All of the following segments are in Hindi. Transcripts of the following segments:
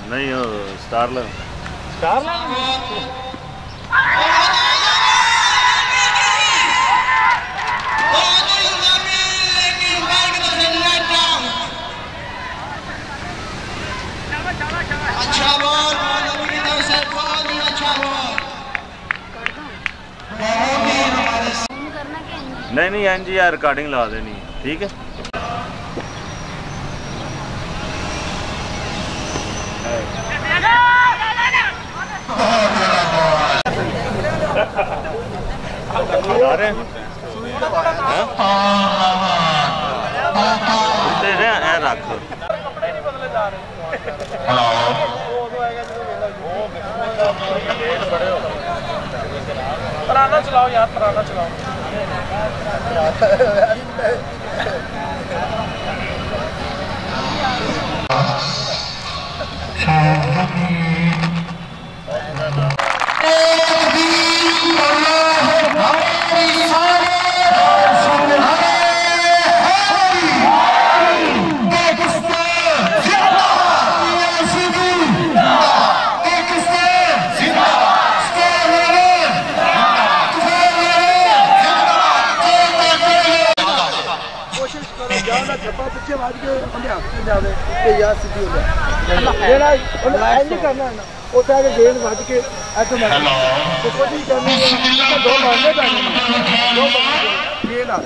नहीं हो स्टारलैंड अच्छा बॉल अच्छा बॉल नहीं एन जी यार रिकॉर्डिंग ला देनी ठीक है। रख पुराना चलाओ यार पुराना चलाओ। पीछे भाग के हाथ जावे या सीधी हो जाए करना है ना उसे आगे गेंद भाग के ऐसे तो कोशिश करनी है दो मारने दो ये ना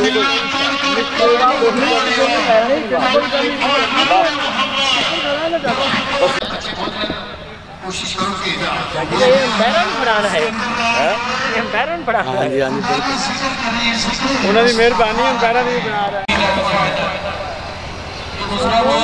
कोशिश करो कि पढ़ाना है एम्पायरमेंट पढ़ाना है। हाँ जी उन्होंने मेहरबानी एम्पायर नहीं बना रहा है। दूसरा बॉल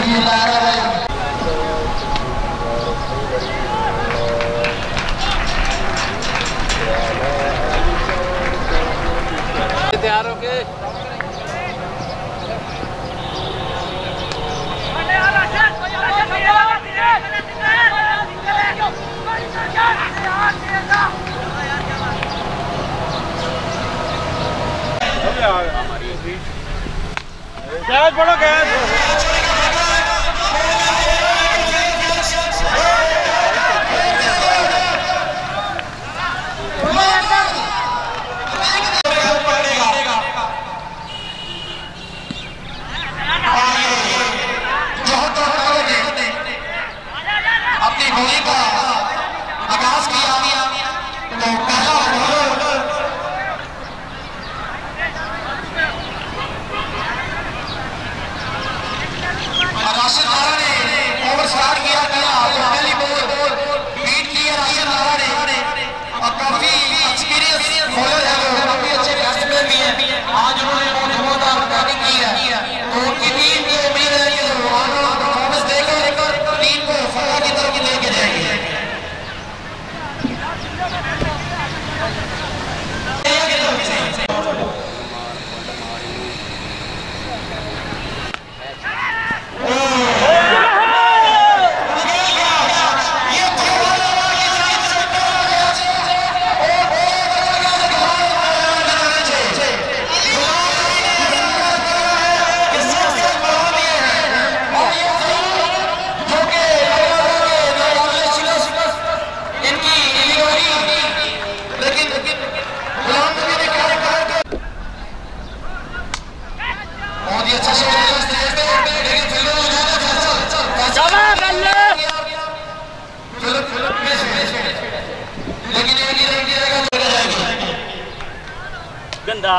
तैयार हो के गैस बड़ो गैस अपनी होली का आगाज किया तो पहला राशिद लारा ने ओवर स्टार्ट किया पहली बॉल बीट की है राशिद लारा ने और काफी एक्सपीरियंस बॉलर है वो काफी अच्छे बैट्समैन भी हैं आज उन्होंने बहुत बैटिंग की है तो उनकी टीम की उम्मीद है कि वो आगे परफॉर्मेंस देकर टीम को फतह की तरफ लेके जाएगी। गंदा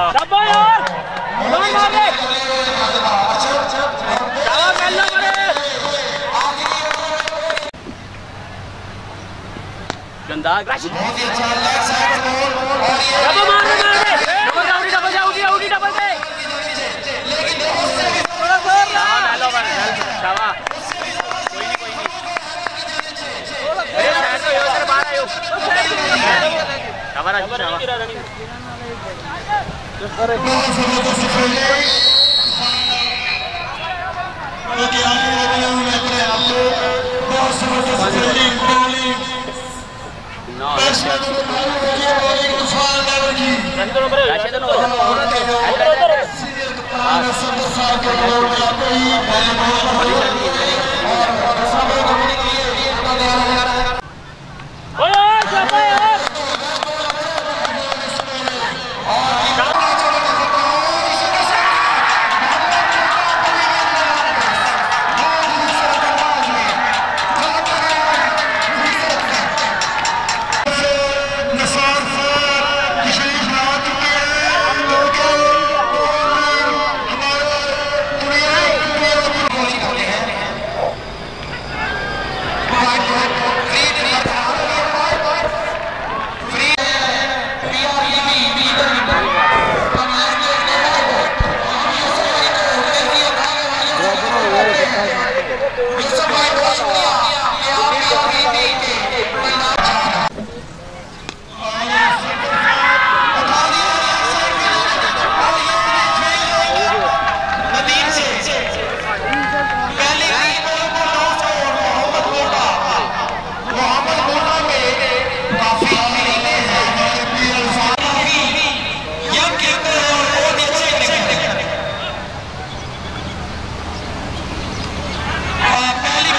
गंदा पहली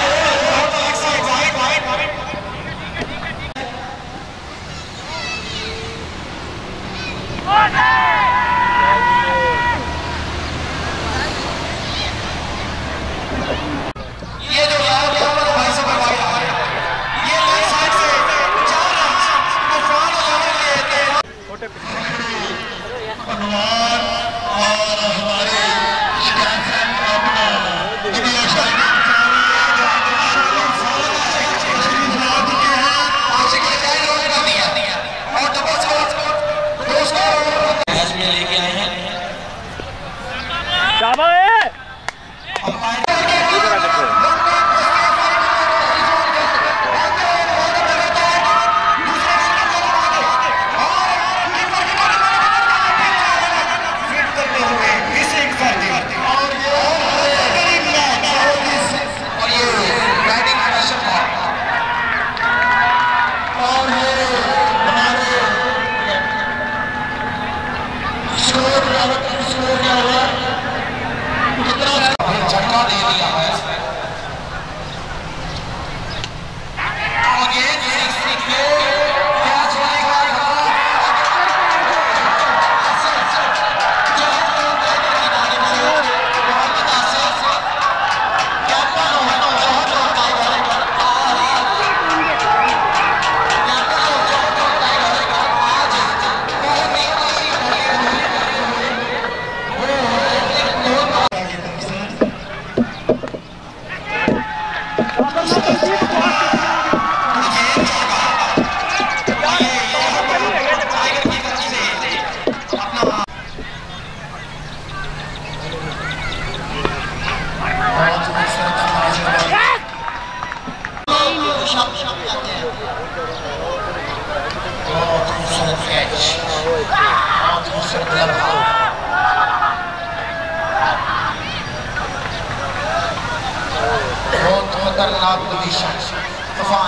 खतरनाक पोजीशन तूफान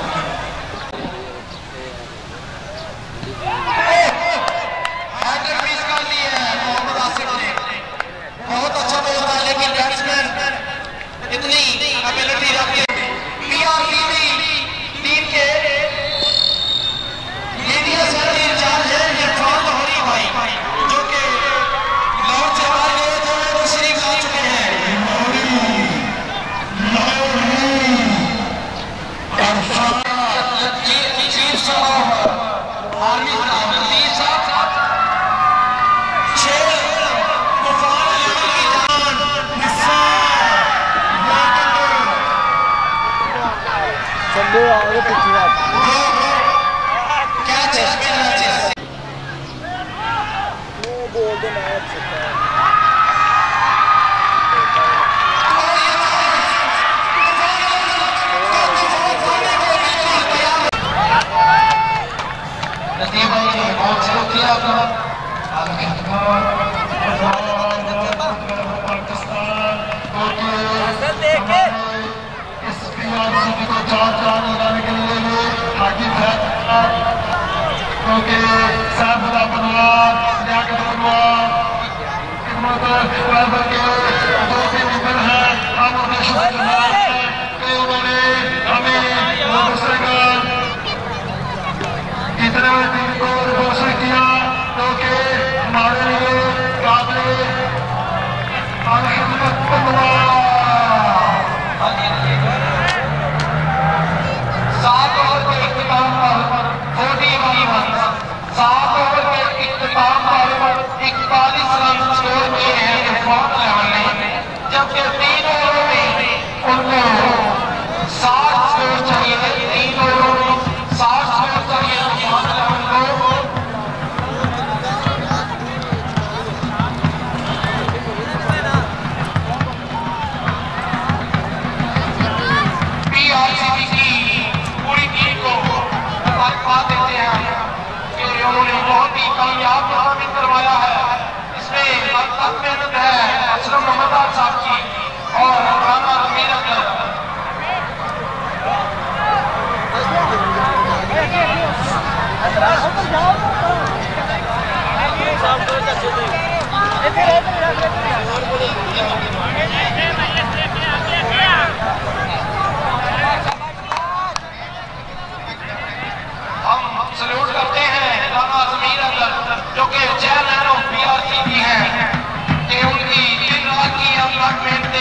बहुत अच्छा बॉल था, लेकिन बैट्समैन इतनी एबिलिटी रखते पीआरपी टीम के मीडिया से इंचार्ज है इरफान लाहौरी भाई, जो कि लाहौर से बाहर गए थे, तशरीफ ला चुके हैं। आर्मी संडे आगे पिछली रात वो बोल दे मैच क्योंकि साहबुल्लाह बनवार, लियाकत बनवार, खिदमत के दो टीम हैं, हम उन्हें शुक्रगुजार हैं कि उन्होंने हमें इतने बड़े टीम को रोशन किया, क्योंकि हमारे लिए काबिल और खिदमत बनवार 7 ओवर के इख्तिताम पर 7 ओवर के इख्तिताम पर 41 रन स्कोर किए हैं इरफान लाहौरी ने, जबकि 3 ओवरों में उनको 60 स्कोर चाहिए थे। 3 ओवरों में 60 स्कोर चाहिए इरफान लाहौरी को। पीआरसीबी की पूरी टीम को मुबारकबाद देते हैं कि उन्होंने बहुत ही कामयाब टूर्नामेंट करवाया है। इसमें अनथक मेहनत है अशरफ मोहम्मद साहब की और राना रमीर अख्तर। हम सल्यूट करते हैं राना रमीर अख्तर, जो कि चेयरमैन ऑफ पीआरसीबी हैं, कि उनकी दिन रात की अनलॉकमेंट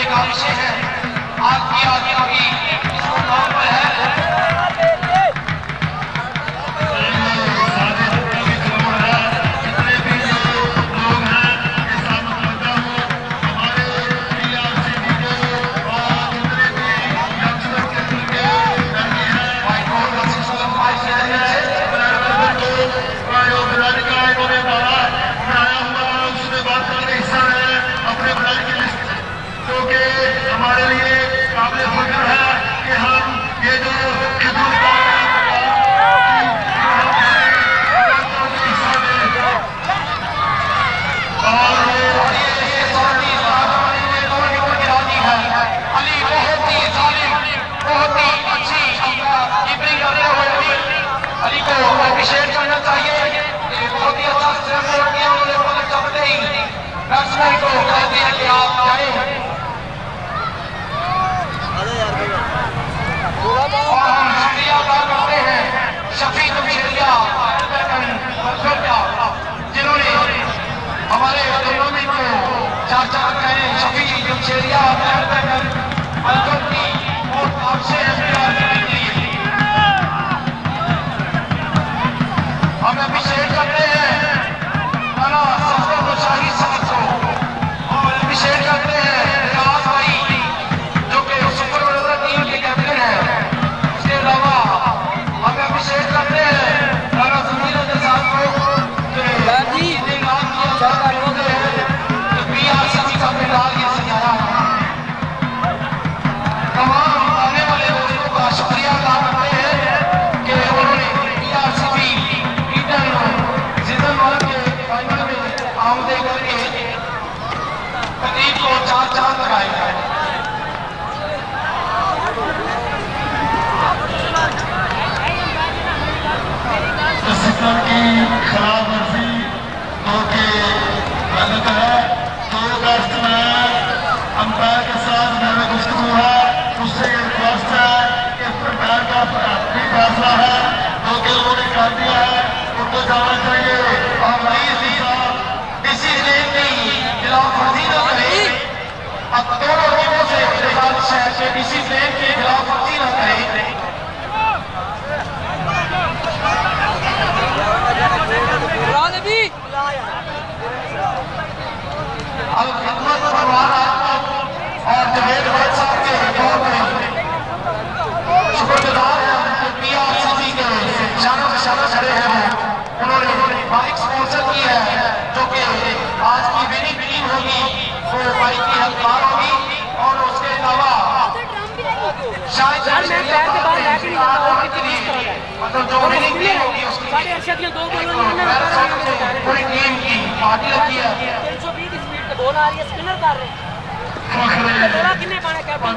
साढ़े अरशद के दो बॉलों ने पूरी टीम की पार्टी रखी है 320 स्पीड पे बॉल आ रही है स्पिनर कर रहे थोड़ा किन्ने पाने कैप्टन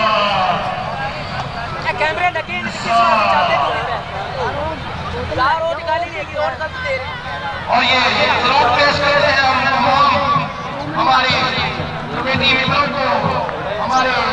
कैमरे लगे चाहते रोज गाली देगी और सब दे रहे और ये सलूट पेश करते हैं हमारी कमेटी मित्रों को हमारे